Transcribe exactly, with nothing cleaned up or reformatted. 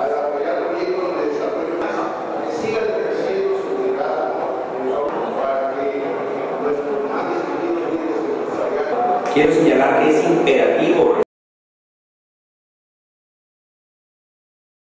para apoyar proyectos de desarrollo que sigan creciendo su llegada para que nuestros más distinguidos líderes empresariales. Quiero señalar que es imperativo